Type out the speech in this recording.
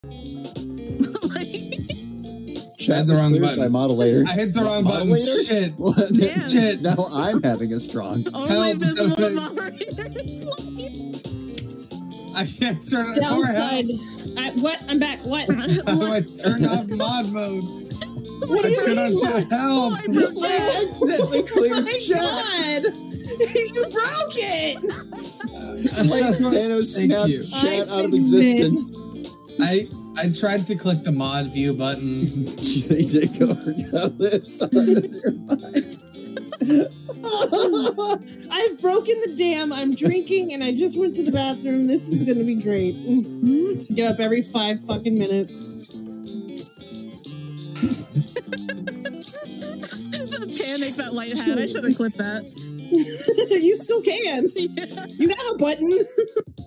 I hit the wrong button. By modulator. I hit the wrong button. Shit. Damn. Shit. Now I'm having a strong. Only visible moderators. I can't turn it off. Downside. What? I'm back. What? How do I turn off mod mode? What do you mean? I help. I accidentally cleared chat. You broke it. Like Thanos snapped chat out of existence. I tried to click the mod view button. They take over your lips out of your mind. I've broken the dam. I'm drinking and I just went to the bathroom. This is gonna be great. Get up every 5 fucking minutes. The panic that Light had. I should have clipped that. You still can. Yeah. You have a button.